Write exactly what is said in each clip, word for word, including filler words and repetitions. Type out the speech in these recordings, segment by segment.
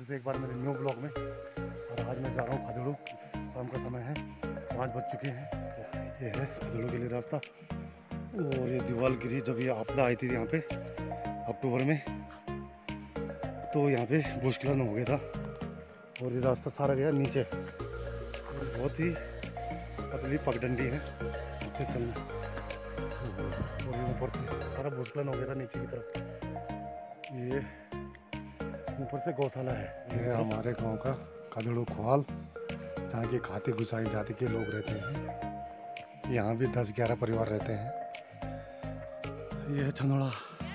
से एक बार मेरे न्यू ब्लॉग में। और आज मैं जा रहा हूँ खदेड़ू। शाम का समय है, पाँच बज चुके हैं। तो ये है खदेड़ू के लिए रास्ता। और ये दीवार गिरी जब ये आपदा आई थी यहाँ पे अक्टूबर में, तो यहाँ पे भूस्खलन हो गया था और ये रास्ता सारा गया नीचे। और बहुत ही पतली पगडंडी है नीचे चलना। और ये ऊपर से सारा भूस्खलन हो गया था नीचे की तरफ। ये ऊपर से गौशाला है। ये हमारे गांव का खदेड़ू खोहाल, जहाँ की खाती गुसाई जाति के लोग रहते हैं। यहाँ भी दस ग्यारह परिवार रहते हैं। ये है छनोड़ा।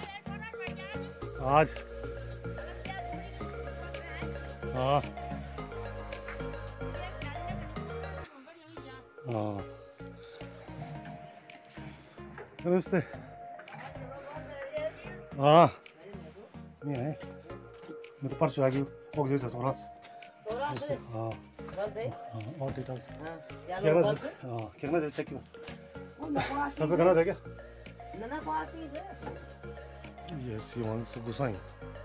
आज हाँ हाँ नमस्ते। हाँ मैं है मैं तो परसों आ गई हो गई सोलह। हाँ और ठीक ठाक क्या हाँ कितना दे चेक किया सब खाना था क्या? ये सीवन से गुसाई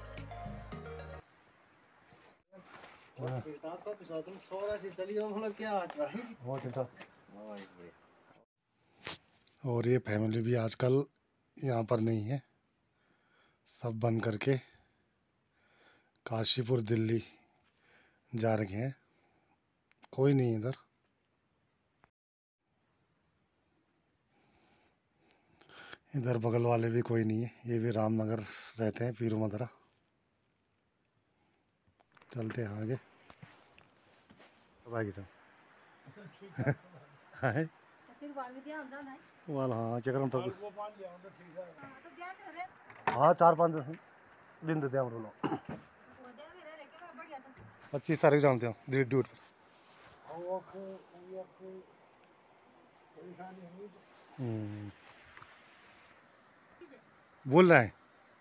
और ये फैमिली भी आजकल यहाँ पर नहीं है, सब बंद करके काशीपुर दिल्ली जा रहे हैं। कोई नहीं इधर। इधर बगल वाले भी कोई नहीं है। ये भी रामनगर रहते हैं, पीरू मदरा। चलते हैं आगे। आगे वाल हाँ क्या करूँ तब। हाँ चार पाँच दिन देते हैं लो। पच्चीस तारीख जानते हो ड्यूट बोल रहा है।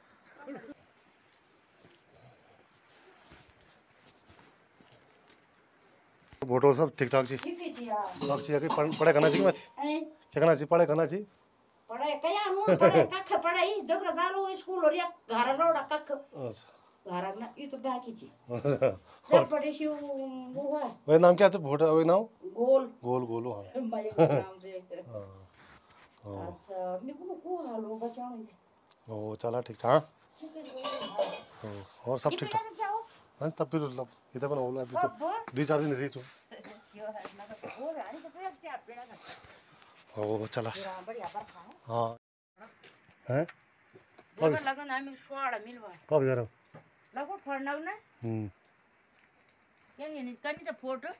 फोटो सब ठीक ठाक जी सब चाहिए पढ़ाई करना चाहिए मत क्या करना चाहिए पढ़ाई करना चाहिए पढ़ाई कया नु पढ़ाई कख पढ़ाई जग जालो स्कूल और घर लोड़ा कख घर ना ये तो बाकी छी सब पढ़े सी वो है वे नाम क्या था फोटो वे नाम गोल गोल गोल हां भाई नाम से अच्छा मैं को को हालो बचाओ ओ चला ठीक था और सब ठीक ठाक हां तब फिर मतलब इधर बना बोला अभी तो दो चार दिन नहीं तो ओ चला हाँ हैं कब लगन हमें स्वाड़ा मिलवा कब जा रहा हो लगो फड़ना ना हम्म क्या ये नहीं करनी तो फोटो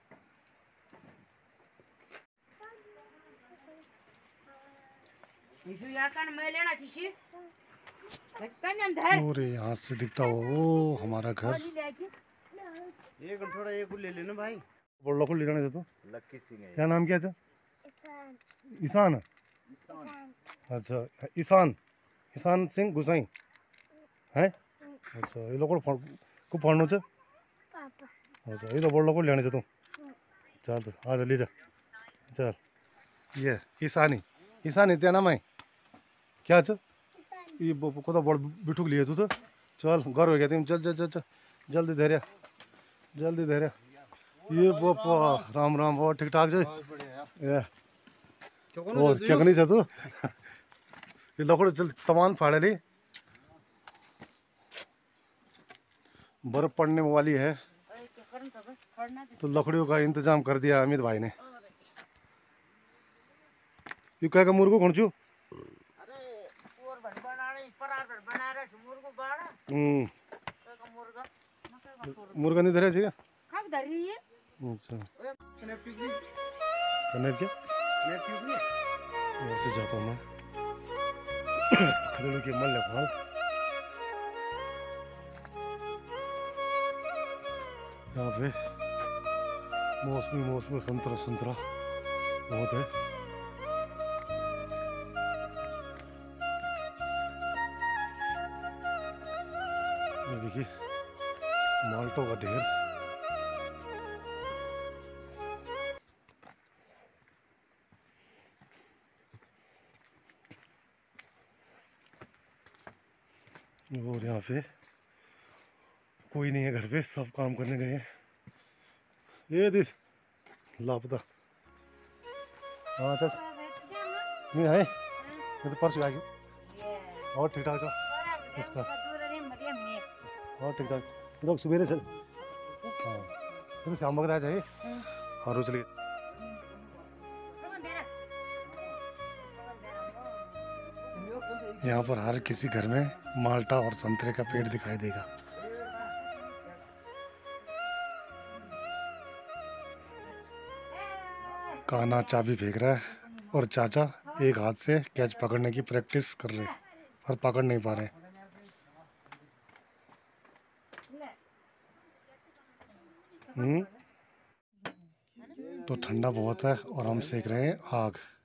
इशू या कान मैं लेना चाहिए कन्या धर और यहाँ से दिखता हो वो हमारा घर। एक थोड़ा एक ले लेना भाई बोल लो ले जाने तो लक्की सिंह है। क्या नाम क्या था? ईशान ईशान अच्छा ईशान ईशान सिंह गुसाई है। अच्छा ये लोग को पढ़नो छ पापा। अच्छा ये तो बोल लो लेने तू चल तो आ ले जा चल। ये ईशानी ईशानी तेरा नाम है क्या छ ये को तो बड़ बिठुक लिए तू तो चल घर हो गया तुम चल चल चल चल जल्दी धैर्य जल्दी धैर्य। ये बापा राम राम और ठीक ठाक जी ये और क्या करनी तू ये लकड़ चल तमान फाड़े ली बर्फ पड़ने वाली है तो लकड़ियों का इंतजाम कर दिया अमित भाई ने। ये क्या का मुर्गो कौन छू हम्म मुर्गा नहीं धरे क्या कब धरी है अच्छा स्नैप क्या ऐसे जाता हूँ मैं खदेड़ू के मल लखवाल। यहाँ पे मौसमी मौसमी संतरा संतरा बहुत है। ये देखिए माल्टो का ढेर। और यहाँ पे कोई नहीं है घर पे, सब काम करने गए हैं। ये दिस लापता। हाँ चल नहीं है, ये तो परसों आ गई। और ठीक ठाक जाओ इसका, और ठीक ठाक लोग सुबह चल। हाँ ये तो शाम वक्त आ जाए। हाँ रोज चलिए। यहाँ पर हर किसी घर में माल्टा और संतरे का पेड़ दिखाई देगा। कान्हा चाबी फेंक रहा है और चाचा एक हाथ से कैच पकड़ने की प्रैक्टिस कर रहे हैं और पकड़ नहीं पा रहे। हम्म तो ठंडा बहुत है और हम सेक रहे हैं आग।